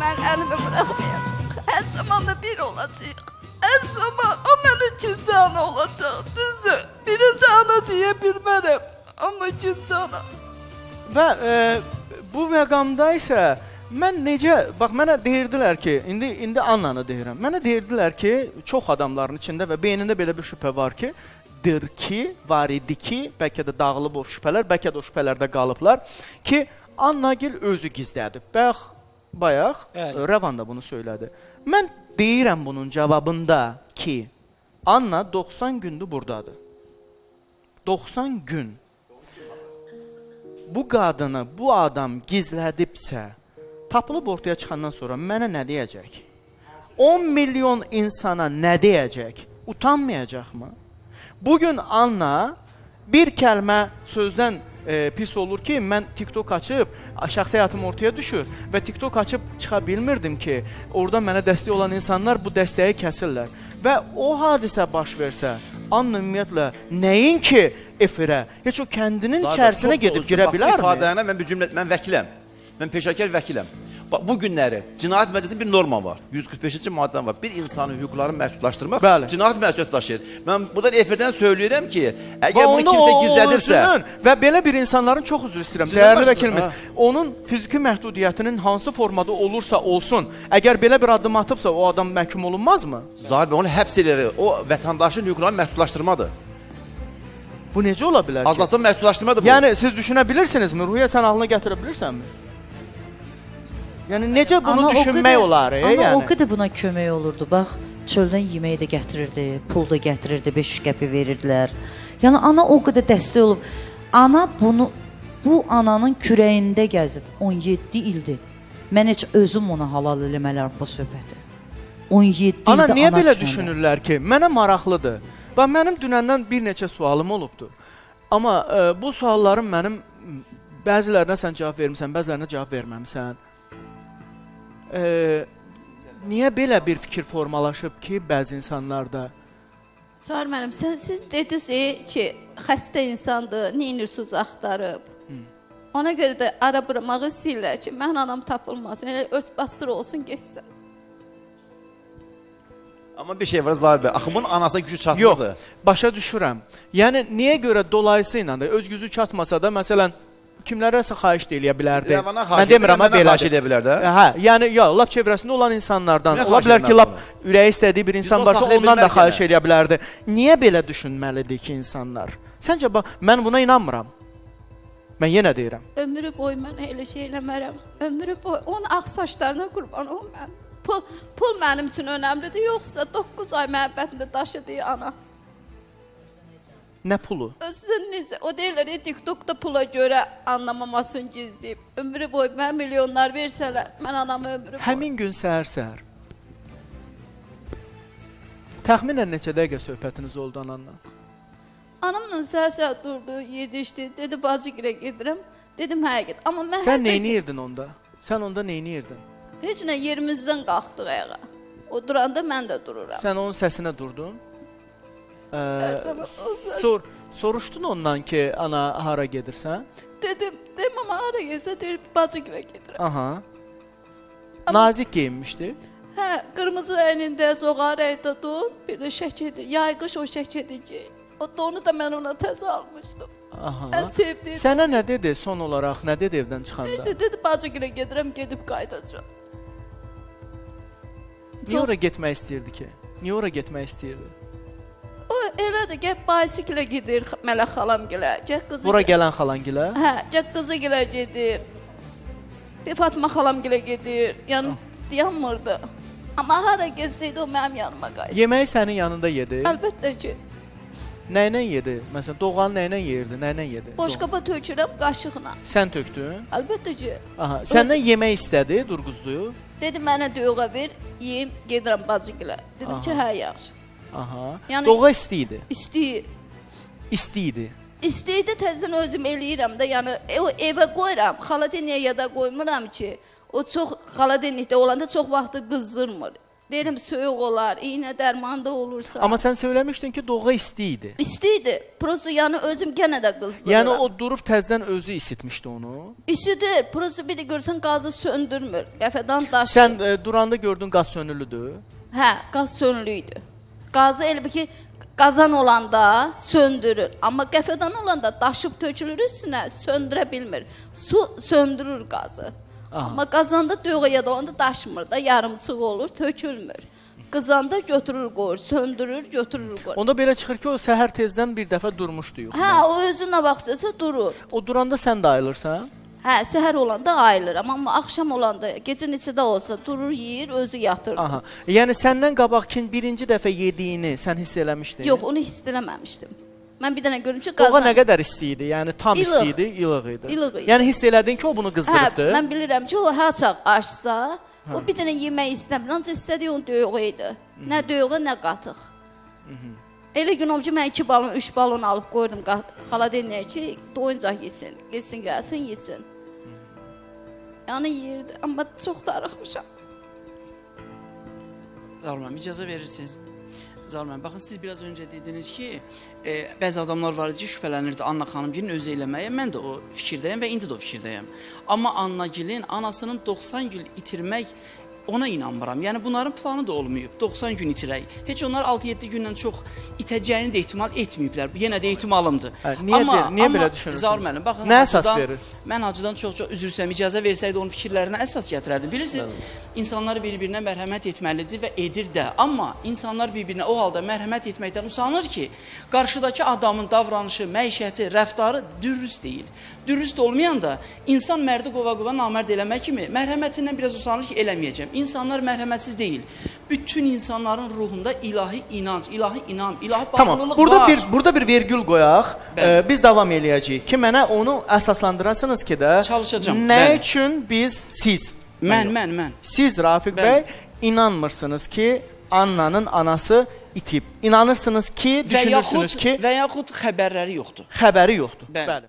mən əlimi bıraxmayacaq. Hər zaman da bir olacaq. Hər zaman o mənim ikinci ana olacaq. Düzdür, birinci ana deyə bilmərəm. Amma ikinci ana. Və bu məqamda isə mən necə, bax mənə deyirdilər ki, indi Annanı deyirəm. Mənə deyirdilər ki, çox adamların içində və beynində belə bir şübhə var ki, var idi ki, bəlkə də dağılıb o şübhələr, bəlkə də o şübhələrdə qalıblar ki, Annagil özü gizlədib. Bayaq Rəvan da bunu söylədi. Mən deyirəm bunun cavabında ki, Anna 90 gündür buradadır. 90 gün. Bu qadını, bu adam gizlədibsə, tapılıb ortaya çıxandan sonra mənə nə deyəcək? 10 milyon insana nə deyəcək? Utanmayacaqmı? Bugün Anna bir kəlmə sözdən pis olur ki, mən TikTok açıb, şəxsi həyatım ortaya düşür və TikTok açıb çıxa bilmirdim ki, orada mənə dəstək olan insanlar bu dəstəyi kəsirlər. Və o hadisə baş versə, Anna ümumiyyətlə nəyin ki efirə, heç o kəndinin içərisinə gedib girə bilərmi? İfadəyənə mən vəkiləm, mən peşəkar vəkiləm. Bu günləri Cinayət Məcəlləsində bir norma var. 145-ci maddən var. Bir insanın hüquqlarını məhdudlaşdırmaq cinayət məsuliyyəti daşıyır. Mən buradan efirdən söyləyirəm ki, əgər bunu kimsə gizlədirsə və belə bir insanların çox üzr istəyirəm, dəyərli vəkilimiz, onun fiziki məhdudiyyətinin hansı formada olursa olsun, əgər belə bir addım atıbsa, o adam məhkum olunmazmı? Zahir bəy, onu həbs edir. O vətəndaşın hüquqlarını məhdudlaşdırmadır. Bu necə ola bilər ki? Azadlıq məhdudlaşdırmadır bu. Yəni siz düşünə bilirsinizmi? Ruhiyyə, sən ağlına gətirə bilirsənmi? Yəni necə bunu düşünmək olar? Ana o qədər buna kömək olurdu. Bax, çöldən yeməyi də gətirirdi, pul da gətirirdi, 500 qəpik verirdilər. Yəni ana o qədər dəstək olub. Ana bu ananın kürəyində gəzib 17 ildir. Mən heç özüm ona halal eləmələr bu söhbəti. 17 ildir ana. Ana niyə belə düşünürlər ki? Mənə maraqlıdır. Bax, mənim dünəndən bir neçə sualım olubdur. Amma bu sualların mənim bəzilərinə sən cavab vermirsən, bəzilərinə cavab verməmisən. Niyə belə bir fikir formalaşıb ki, bəzi insanlarda? Zahir mənim, siz dediniz ki, xəstə insandır, neynirsiniz axtarıb. Ona görə də ara bıramağı istəyirlər ki, mən anam tapılmasın, elə örtbasır olsun, geçsin. Amma bir şey var Zahir bəy, axımın anasına gücü çatmadı. Yox, başa düşürəm. Yəni, niyə görə dolayısıyla da öz gücü çatmasa da, məsələn, kimlərəsə xahiş da eləyə bilərdi. Mən demirəm, mən xahiş eləyə bilər də. Hə, yəni, lap çevrəsində olan insanlardan. Ola bilər ki, lap ürəyi istədiyi bir insan varsa, ondan da xahiş eləyə bilərdi. Niyə belə düşünməlidir ki, insanlar? Səncə, mən buna inanmıram. Mən yenə deyirəm. Ömrü boyu mən elə şey eləmərəm. Ömrü boyu, onun ağ saçlarına qurban olum mən. Pul mənim üçün önəmlidir, yoxsa 9 ay məhəbbətində daşıdığı ana. Nə pulu? Sizin necə? O deyirlər, TikTokda pula görə anlamamasını gizləyib. Ömrü boyu mən milyonlar versələr, mən anamı ömrü boyu. Həmin gün səhər-səhər. Təxminən neçə dəqiqə söhbətiniz oldu ananla? Anamla səhər-səhər durdu, yedişdi, dedi bacıgilə gedirəm. Dedim hə ged. Amma mən sən neyniyirdin onda? Sən onda neyniyirdin? Heç nə, yerimizdən qalxdıq ayağa. O duranda mən də dururam. Sən onun səsinə durdun? Soruşdun ondan ki, ana hara gedirsən? Dedim ama hara gelsə deyir, bacıgilə gedirəm. Aha. Nazik geyinmişdi. Hə, qırmızı əynində, zoğar əydə don, bir də şəkidi, yayqış o şəkidi ki. O donu da mən ona təzə almışdım. Aha. Ən sevdiyim. Sənə nə dedi son olaraq, nə dedi evdən çıxanda? İşte dedi, bacıgilə gedirəm, gedib qayıdacağım. Niyə ora getmək istəyirdi ki? Niyə ora getmək istəyirdi? O elədir, gəl baysiklə gedir Mələk xalam gilə. Bura gələn xalan gilə? Hə, gəl qızı gilə gedir. Bir Fatma xalam gilə gedir. Yəni dayanmırdı. Amma hara gezsəydi o mənim yanıma qayıtdı. Yeməyi sənin yanında yedi? Əlbəttə ki. Nəylə yedi? Məsələn, doğanı nəylə yeyirdi? Nəylə yedi? Boşqaba tökürəm qaşıqla. Sən tökdün? Əlbəttə ki. Aha, səndən yemək istədi, Durquzluyu? Dedi, mənə düyuğa ver, yeyim, gedirəm bacıgilə. Dedim ki, hə, yaxşı. Aha. Yəni, doğa istəyirdi? İstəyir. İstəyirdi. İstəyirdi, təzdən özüm eləyirəm də, yəni evə qoyuram, xaladeniyaya da qoymuram ki, o çox xaladenlikdə olanda çox vaxtı qızdırmır. Deyirəm, soyuq olar, iynə dərmanda olursa. Amma sən söyləmişdin ki, doğğa isti idi. İsti idi. Prosto yəni özüm yenə də qızdırıram. Yəni o durub təzdən özü isitmişdi onu. İstidir. Prosto bir də görsən qazı söndürmür. Qəfədən daşır. Sən duranda gördün qaz sönülüdür. Hə, qaz sönülü idi. Qazı elə bir ki, qazan olanda söndürür. Amma qəfədən olanda daşıb tökülür üstünə, söndürə bilmir. Su söndürür qazı. Aha. Amma qazanda döğəyə dolanda daşmır da, yarımçıq olur, tökülmür. Qızanda götürür qoyur, söndürür, götürür qoyur. Onda belə çıxır ki, o səhər tezdən bir dəfə durmuşdu yuxuda. Hə, o özünə baxsasa durur. O duranda sən də ayılırsan? Hə, səhər olanda ayılıram, amma axşam olanda, gecə neçədə olsa durur, yeyir, özü yatırdı. Aha. Yəni səndən qabaq kim birinci dəfə yediyini sən hiss eləmişdin? Yox, onu hiss eləməmişdim. Mən bir dənə görüm ki, qazan... Doğğa nə qədər isti idi? Yəni tam isti idi, ilıq idi. İlıq idi. Yəni hiss elədin ki, o bunu qızdırıbdı? Hə, mən bilirəm ki, o haçaq açsa, o bir dənə yemək istəmir, ancaq istədiyi onun döyüğü idi. Nə döyüğü, nə qatıq. Elə gün olub ki, mən 2 balon, 3 balon alıb qoydum xaladelniyə ki, doyuncaq yesin, yesin, gəlsin, yesin. Yəni yeyirdi, amma çox darıxmışam. Zalman, icazə verirsiniz. Zalman, baxın, siz biraz öncə dediniz ki, bəzi adamlar var idi ki, şübhələnirdi Anna xanımgilin özü eləməyə. Mən də o fikirdəyəm və indi də o fikirdəyəm. Amma Anna gilin anasının 90 gün itirmək ona inanmıram. Yəni bunların planı da olmayıb. 90 gün itirək. Heç onlar 6-7 gündən çox itəcəyini də ehtimal etməyiblər. Yenə də ehtimalımdır. Niyə belə düşünürsünüz? Zar müəllim, baxın, nə əsas verir? Mən hacıdan çox üzr istəyirəm. İcazə versəydi onun fikirlərinə əsas gətirərdi. Bilirsiniz, insanlar bir-birinə mərhəmət etməlidir və edir də. Amma insanlar bir-birinə o halda mərhəmət etməkdən usanır ki, qarşıdakı adamın davranışı, məişəti, rəftarı dürüst deyil. Dürüst olmayanda insan mərdi qova-qova namərd eləmək kimi mərhəmətindən biraz usanır ki, eləməyəcəm. İnsanlar mərhəmətsiz deyil. Bütün insanların ruhunda ilahi inanc, ilahi inam, ilahi bağlılıq var. Burada bir vergül qoyaq. Biz davam eləyəcəyik ki, mənə onu əsaslandırasınız ki də çalışacağım. Nə üçün biz, siz? Mən. Siz, Rafiq bəy, inanmırsınız ki, Annanın anası itib. İnanırsınız ki, düşünürsünüz ki... Və yaxud xəbərləri yoxdur. Xəbəri yoxdur. Bəli.